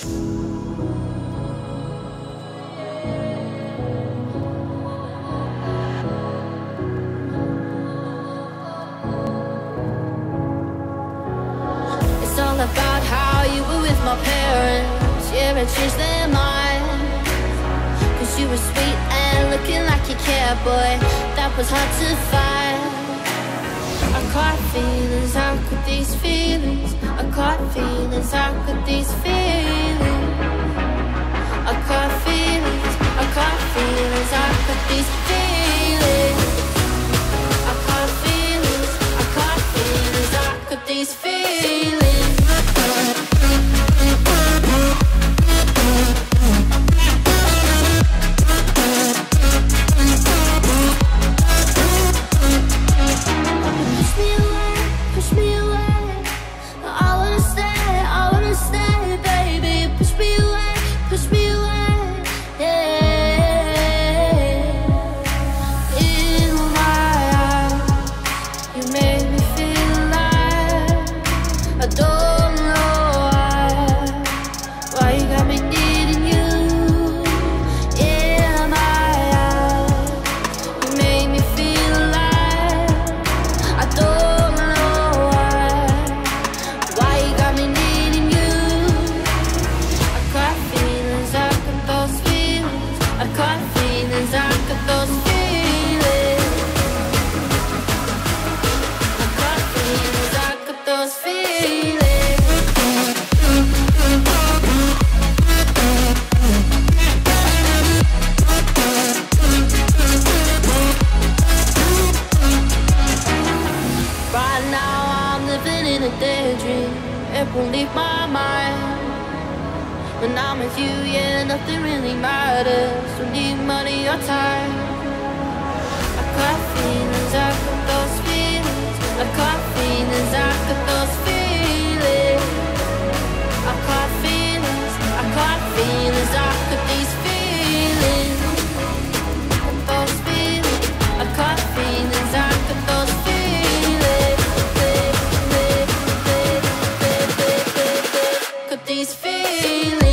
It's all about how you were with my parents. Yeah, I changed their mind. 'Cause you were sweet and looking like you cared, boy. That was hard to find. I caught feelings, how could these feelings? I caught feelings, how could these feelings? I caught feelings, I caught feelings, how could these feelings? I caught feelings, I caught feelings, how could these feelings? It won't leave my mind. When I'm with you, yeah, nothing really matters. Don't need money or time. I got feelings, I got those feelings. I got feelings, I got those feelings. I got feelings, I got feelings, I got these feelings. Those feelings, I got feelings, I got those feelings. These feelings